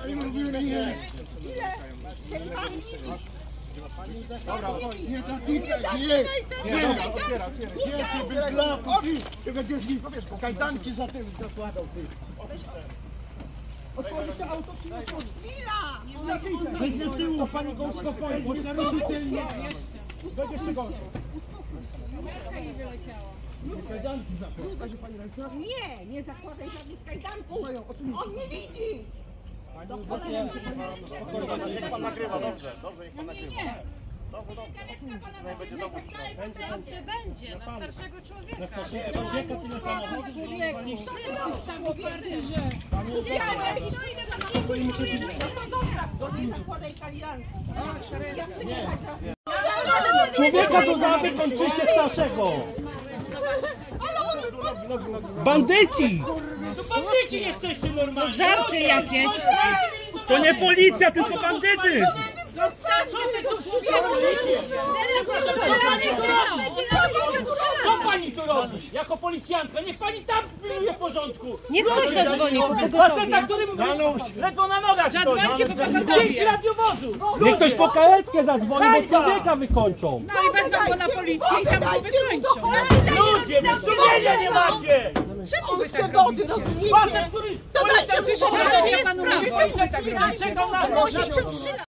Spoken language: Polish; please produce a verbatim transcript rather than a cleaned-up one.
Ile? Dobra, nie zatykaj, nie, nie, dobra, otwieraj, otwieraj, nie, ty będziesz mi kajdanki za tym zakładał, ty. Otworzysz to auto, czy nie otworzysz? Chwila! Weźmy z tyłu, pani go uspokoi, bo na rozrzucenie będzie jeszcze gorzej. Kamerka jej wyleciała. Kajdanki zakładaj, pani ręce? Nie, nie zakładaj żadnych kajdanków. On nie widzi. Niech pan nagrywa, dobrze, dobrze, niech pan nagrywa. Dobrze, dobrze. Będzie dobrze. Dobrze będzie, na starszego człowieka. Na starszego człowieka tyle samochodów, że nie waliście. Nie zakładaj kajdanków. Człowieka to za wykończycie starszego! Bandyci! To bandyci jesteście normalni! Żarty jakieś! To nie policja, tylko bandyty! Zostawcie ty tu wszystko robicie? Co pani tu robi? Jako policjantka, niech pani tam pilnuje porządku! Niech ktoś zadzwoni po Faceta, pogotowie. który ledwo na nogach stoi! Zadzwońcie po pogotowie. Zdjęć radiowozu! Niech ktoś po karetkę zadzwoni, bo człowieka wykończą! No i wezmą go na policję i tam go wykończą. Ludzie, wy sumienia nie macie! Czemu wy tak robicie? Facet, który... To dajcie mu Policjant, że to nie jest panu prawo. mówicie, że tak czekał na...